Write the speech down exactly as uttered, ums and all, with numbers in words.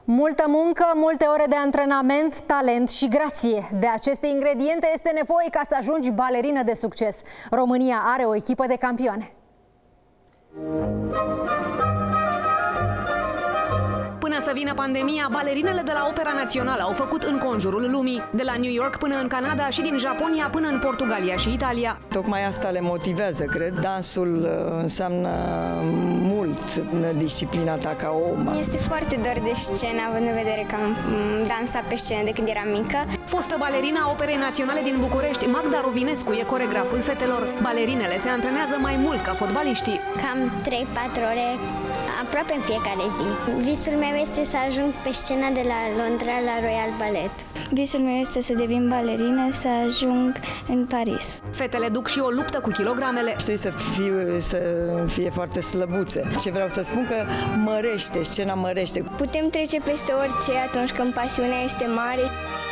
Multă muncă, multe ore de antrenament, talent și grație. De aceste ingrediente este nevoie ca să ajungi balerină de succes. România are o echipă de campioane. Până să vină pandemia, balerinele de la Opera Națională au făcut înconjurul lumii, de la New York până în Canada și din Japonia până în Portugalia și Italia. Tocmai asta le motivează, cred. Dansul înseamnă mult disciplina ta ca om. Este foarte dor de scenă, având în vedere că am dansat pe scenă de când eram mică. Fostă balerina a Operei Naționale din București, Magda Rovinescu e coregraful fetelor. Balerinele se antrenează mai mult ca fotbaliștii. Cam trei patru ore, aproape în fiecare zi. Visul meu este să ajung pe scena de la Londra la Royal Ballet. Visul meu este să devin balerină, să ajung în Paris. Fetele duc și o luptă cu kilogramele. Știi să fie, să fie foarte slăbuțe. Ce vreau să spun că mărește, scena mărește. Putem trece peste orice atunci când pasiunea este mare.